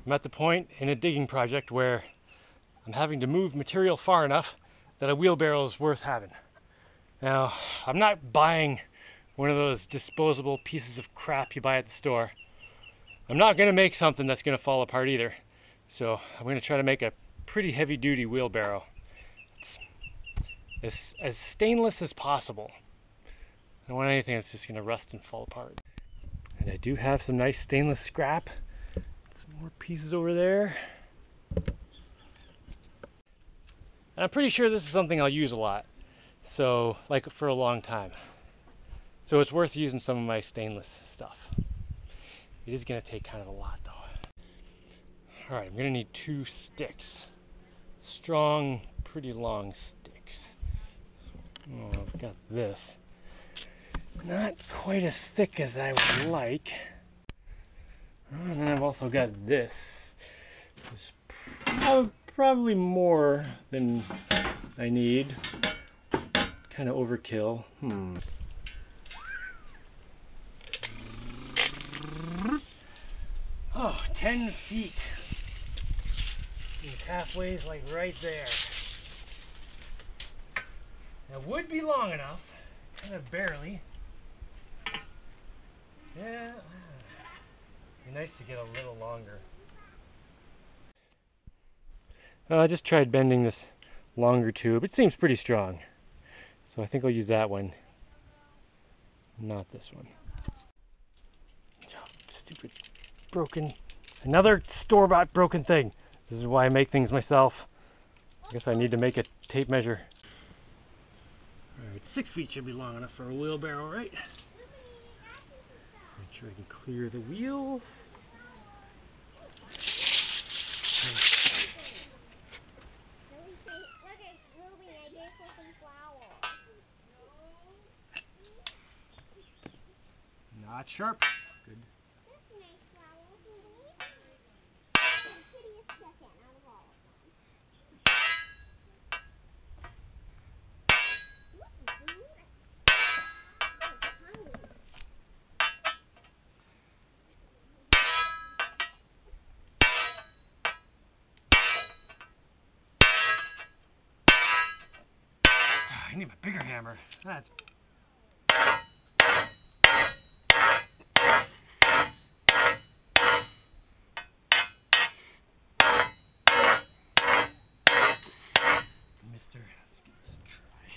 I'm at the point in a digging project where I'm having to move material far enough that a wheelbarrow is worth having. Now, I'm not buying one of those disposable pieces of crap you buy at the store. I'm not going to make something that's going to fall apart either. So I'm going to try to make a pretty heavy duty wheelbarrow. It's as stainless as possible. I don't want anything that's just going to rust and fall apart. And I do have some nice stainless scrap. Some more pieces over there. And I'm pretty sure this is something I'll use a lot. So, like for a long time. So it's worth using some of my stainless stuff. It is going to take kind of a lot though. Alright, I'm going to need 2 sticks. Strong, pretty long sticks. Oh, I've got this. Not quite as thick as I would like. And then I've also got this. It's probably more than I need. Kind of overkill. Oh, 10 feet. These halfway's like right there. That would be long enough, kind of barely. Yeah, it'd be nice to get a little longer. I just tried bending this longer tube. It seems pretty strong. So I think I'll use that one, not this one. Oh, stupid broken, another store-bought broken thing. This is why I make things myself. I guess I need to make a tape measure. Alright, 6 feet should be long enough for a wheelbarrow, right? Make sure I can clear the wheel. Not sharp. Good. I need a bigger hammer. That's Mister. Let's give this a try.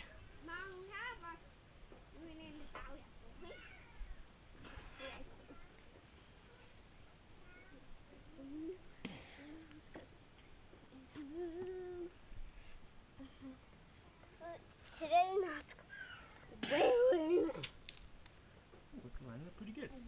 Today not Looks lined up pretty good.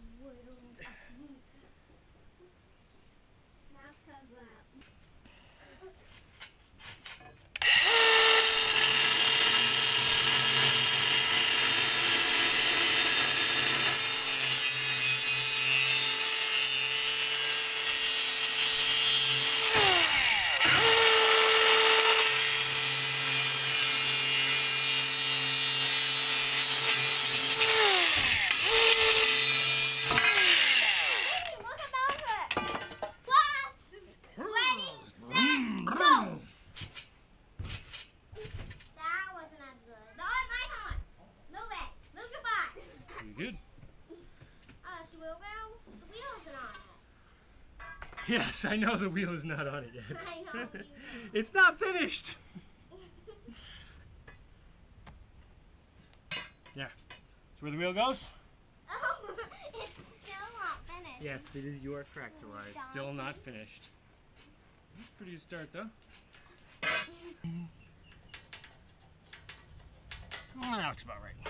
Good. It's a wheelbarrow. The wheel isn't on it. Yes, I know the wheel is not on it yet. I know. It's not finished. Yeah. That's where the wheel goes? Oh, it's still not finished. Yes, it is. You are correct, Elias. Still not finished. That's a pretty good start, though. That looks about right.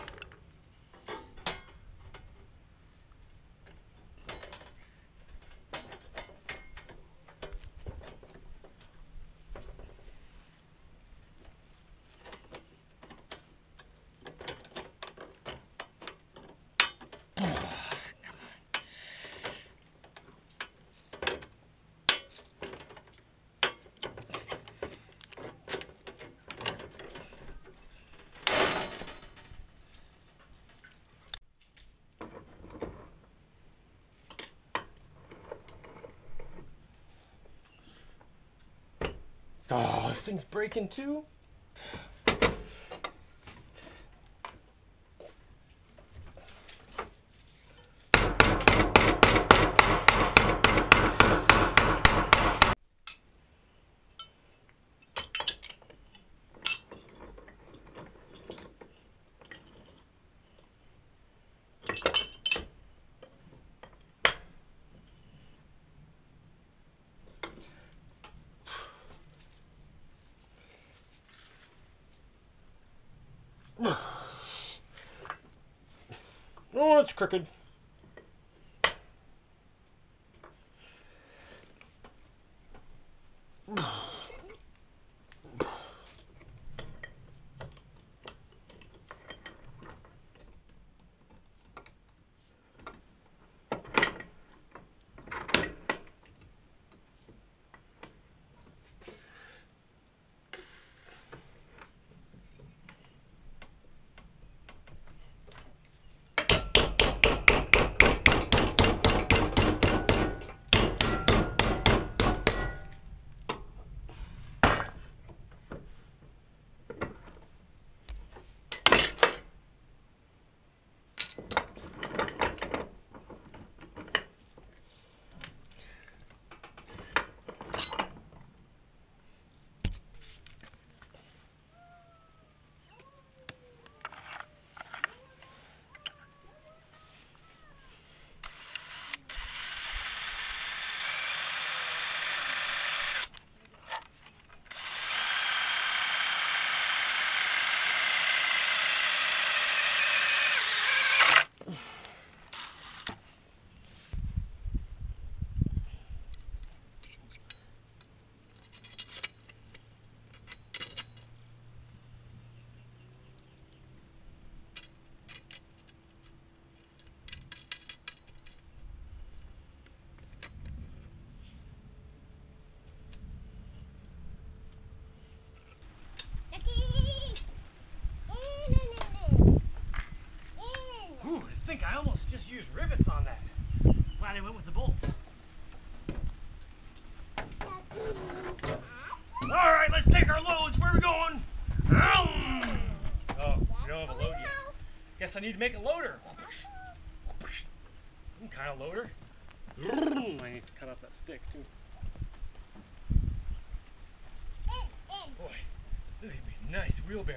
this thing's breaking too. Oh, it's crooked. Ooh, I think I almost just used rivets on that. Glad I went with the bolts. Alright, let's take our loads. Where are we going? Oh, we don't have a load yet. Guess I need to make a loader. Some kind of loader. I need to cut off that stick too. Boy, this is going to be a nice wheelbarrow.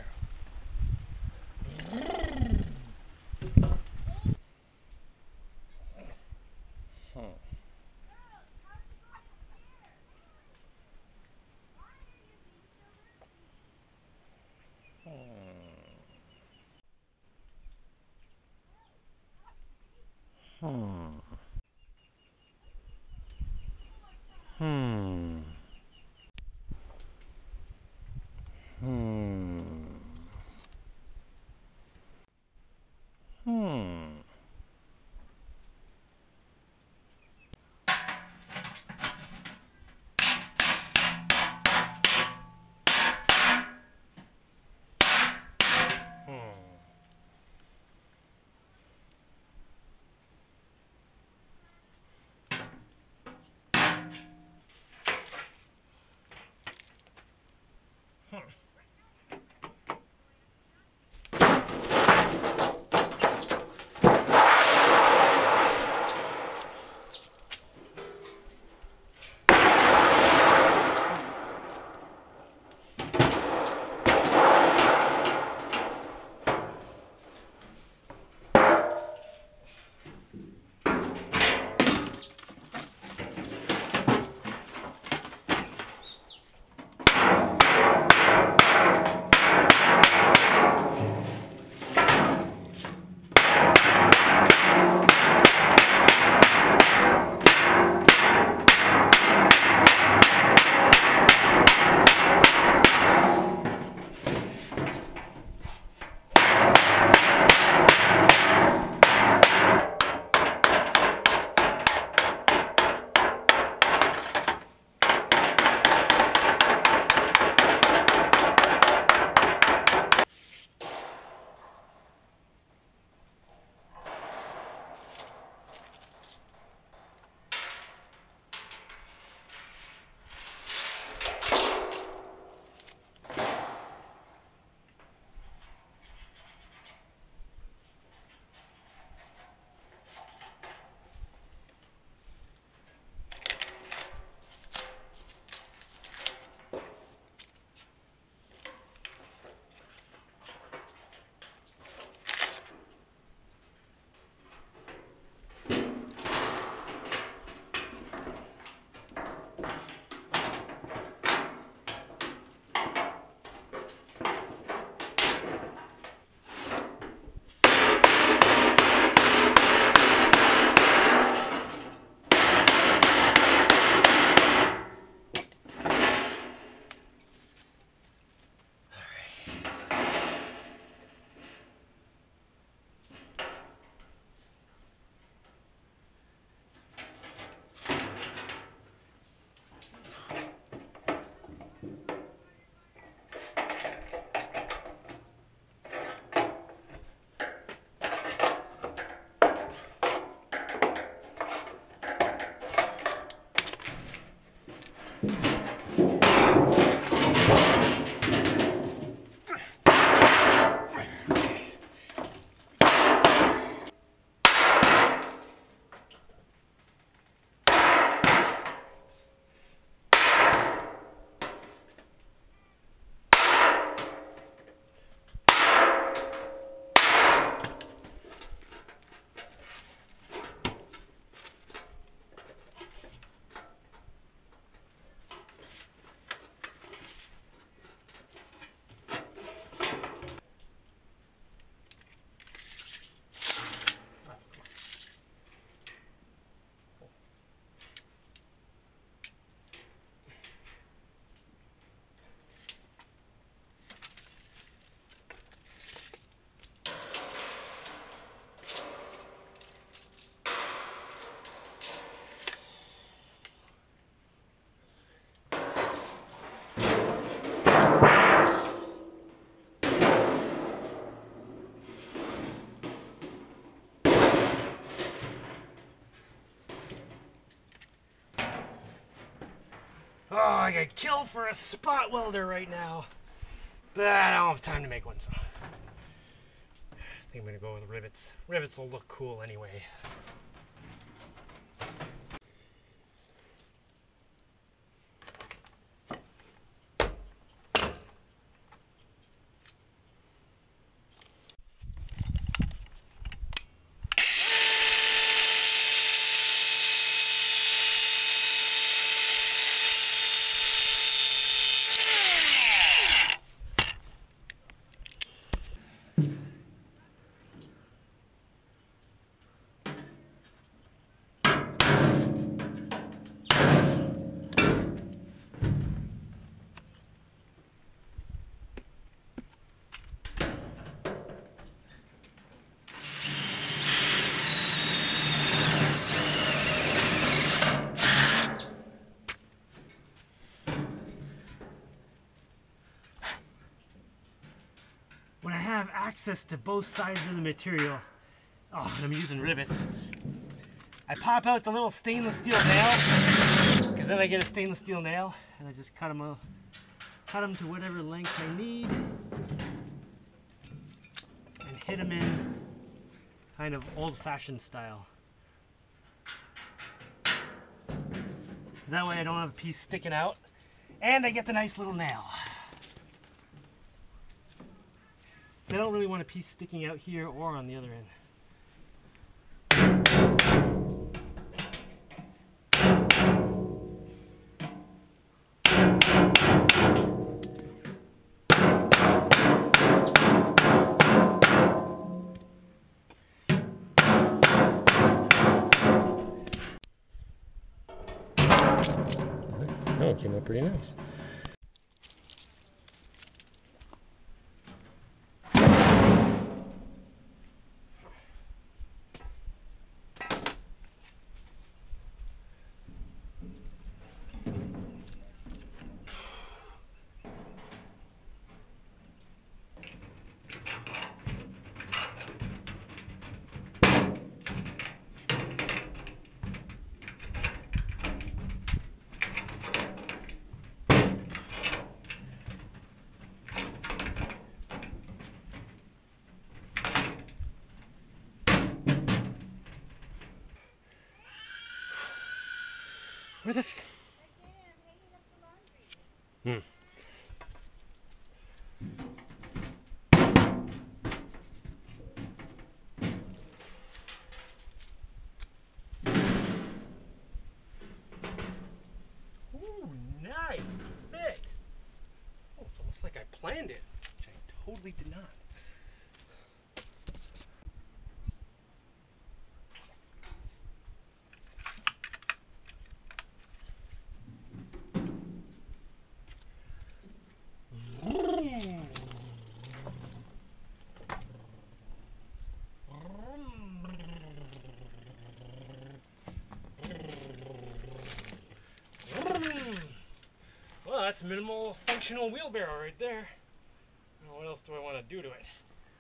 I could kill for a spot welder right now, but I don't have time to make one, so I think I'm gonna go with rivets. Rivets will look cool anyway. When I have access to both sides of the material, and I'm using rivets, I pop out the little stainless steel nail, because then I get a stainless steel nail, and I just cut them to whatever length I need, and hit them in kind of old-fashioned style. That way I don't have a piece sticking out, and I get the nice little nail. I don't really want a piece sticking out here or on the other end. Oh, it came out pretty nice. Where the f... Ooh, nice fit. Oh, it's almost like I planned it, which I totally did not. Well, that's minimal functional wheelbarrow right there. Now, what else do I want to do to it?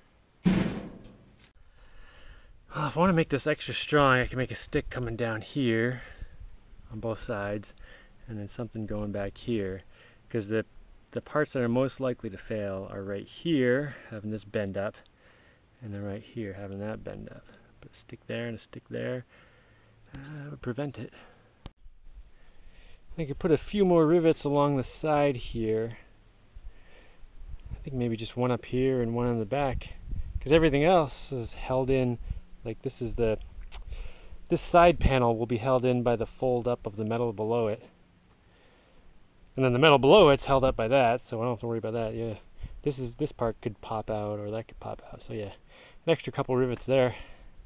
Well, if I want to make this extra strong, I can make a stick coming down here on both sides, and then something going back here, because the parts that are most likely to fail are right here, having this bend up, and then right here, having that bend up. Put a stick there and a stick there. That would prevent it. I could put a few more rivets along the side here. I think maybe just one up here and one on the back, because everything else is held in, like this side panel will be held in by the fold up of the metal below it. And then the metal below it's held up by that, so I don't have to worry about that. Yeah, this part could pop out, or that could pop out. So yeah, an extra couple rivets there.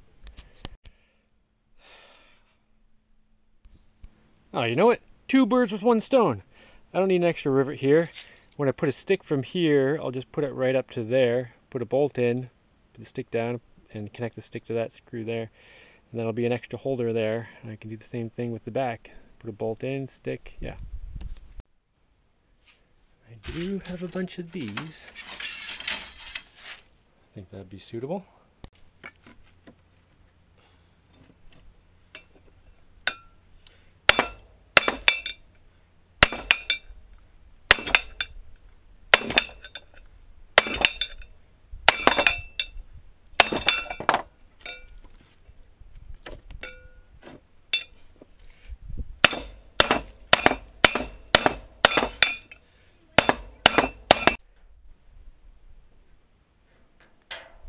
Oh, you know what? 2 birds with 1 stone. I don't need an extra rivet here. When I put a stick from here, I'll just put it right up to there, put a bolt in, put the stick down, and connect the stick to that screw there. And that'll be an extra holder there. And I can do the same thing with the back. Put a bolt in, stick, yeah. I do have a bunch of these. I think that'd be suitable.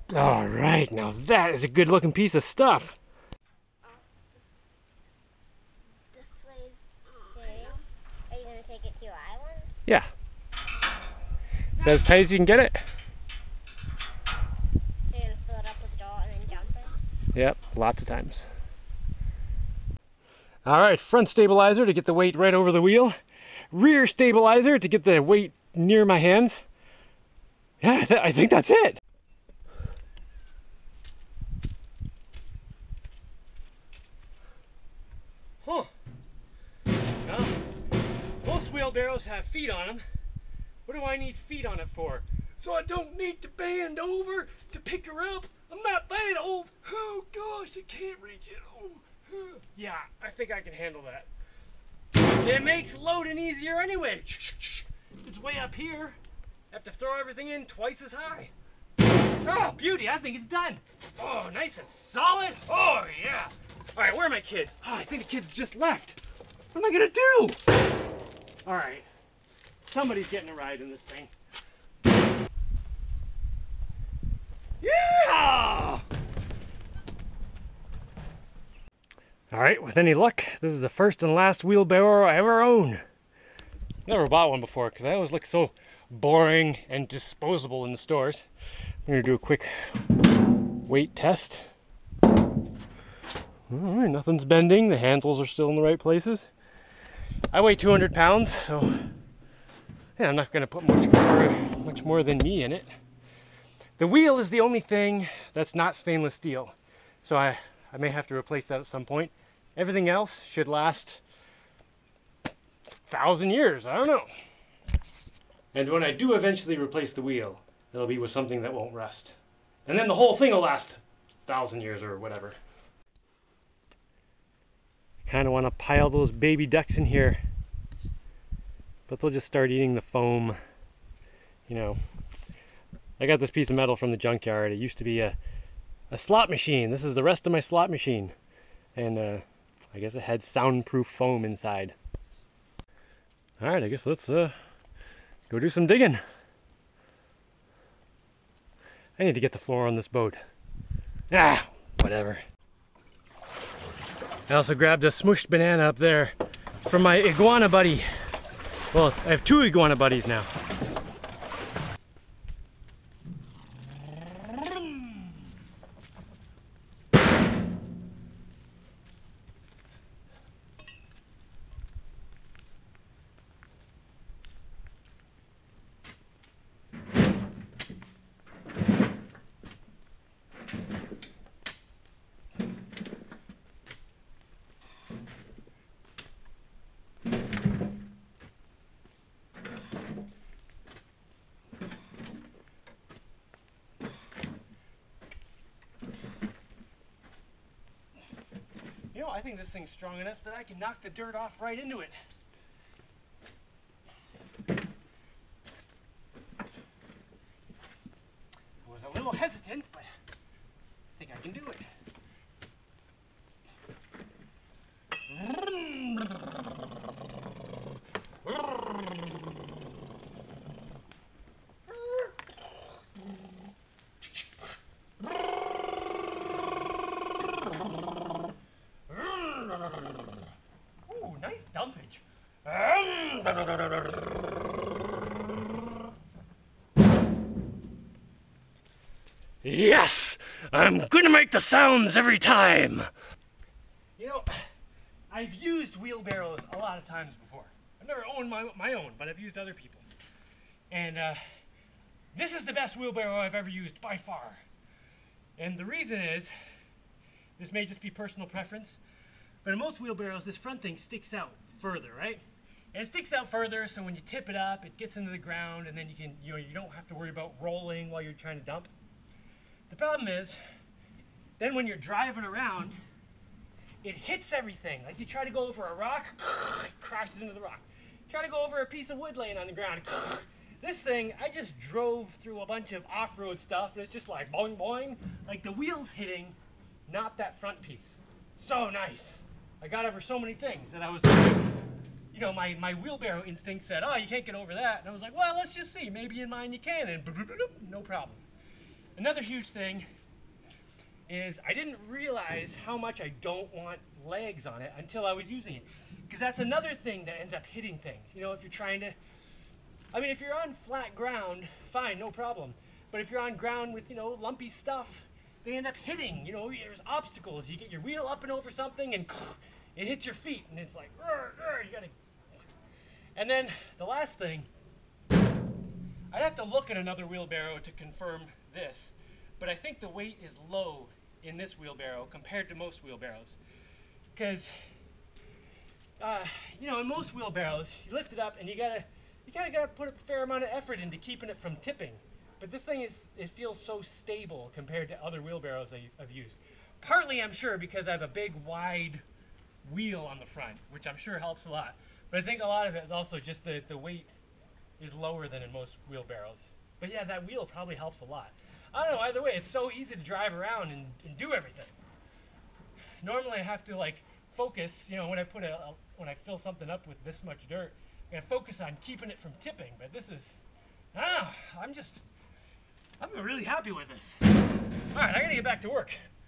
All right, now that is a good looking piece of stuff. This way. Okay. Are you gonna take it to your island? Yeah. Is that as tight as you can get it? So you're gonna fill it up with dirt and then jump it? Yep, lots of times. All right, front stabilizer to get the weight right over the wheel. Rear stabilizer to get the weight near my hands. Yeah, I think that's it. Huh. Well, most wheelbarrows have feet on them. What do I need feet on it for? So I don't need to bend over to pick her up. I'm not that old. Oh gosh, I can't reach it. Oh. Yeah, I think I can handle that. It makes loading easier anyway. It's way up here. I have to throw everything in twice as high. Oh, beauty, I think it's done. Oh, nice and solid. Oh, yeah. All right, where are my kids? Oh, I think the kids just left. What am I gonna do? All right, somebody's getting a ride in this thing. Yeah! All right, with any luck, this is the first and last wheelbarrow I ever own. Never bought one before because I always look so boring and disposable in the stores. I'm gonna do a quick weight test. All right, nothing's bending. The handles are still in the right places. I weigh 200 pounds, so yeah, I'm not gonna put much more than me in it. The wheel is the only thing that's not stainless steel, so I may have to replace that at some point. Everything else should last 1,000 years, I don't know. And when I do eventually replace the wheel, it'll be with something that won't rust. And then the whole thing will last 1,000 years or whatever. I kind of want to pile those baby ducks in here, but they'll just start eating the foam. You know, I got this piece of metal from the junkyard. It used to be a slot machine. This is the rest of my slot machine. And I guess it had soundproof foam inside. Alright, I guess let's go do some digging. I need to get the floor on this boat. Ah, whatever. I also grabbed a smushed banana up there from my iguana buddy. Well, I have 2 iguana buddies now. You know, I think this thing's strong enough that I can knock the dirt off right into it. I was a little hesitant, but I think I can do it. Ooh, nice dumpage. Yes! I'm gonna make the sounds every time! You know, I've used wheelbarrows a lot of times before. I've never owned my own, but I've used other people's. And this is the best wheelbarrow I've ever used by far. And the reason is, this may just be personal preference, but in most wheelbarrows, this front thing sticks out further, right? And it sticks out further, so when you tip it up, it gets into the ground, and then you don't have to worry about rolling while you're trying to dump. The problem is, then when you're driving around, it hits everything. Like you try to go over a rock, it crashes into the rock. Try to go over a piece of wood laying on the ground. This thing, I just drove through a bunch of off-road stuff, and it's just like boing boing, like the wheels hitting, not that front piece. So nice. I got over so many things, and I was like, you know, my wheelbarrow instinct said, oh, you can't get over that. And I was like, well, let's just see. Maybe in mine you can, and no problem. Another huge thing is I didn't realize how much I don't want legs on it until I was using it. Because that's another thing that ends up hitting things. You know, if you're trying to, I mean, if you're on flat ground, fine, no problem. But if you're on ground with, you know, lumpy stuff, they end up hitting. You know, there's obstacles. You get your wheel up and over something and it hits your feet and it's like, you gotta. And then the last thing, I'd have to look at another wheelbarrow to confirm this, but I think the weight is low in this wheelbarrow compared to most wheelbarrows. Because, you know, in most wheelbarrows, you lift it up and you kind of gotta put a fair amount of effort into keeping it from tipping. But this thing it feels so stable compared to other wheelbarrows I've used. Partly, I'm sure, because I have a big, wide wheel on the front, which I'm sure helps a lot. But I think a lot of it is also just the weight is lower than in most wheelbarrows. But yeah, that wheel probably helps a lot. I don't know, either way, it's so easy to drive around and do everything. Normally I have to like focus, you know, when I fill something up with this much dirt, I gotta focus on keeping it from tipping, but this is, I'm really happy with this. Alright, I gotta get back to work.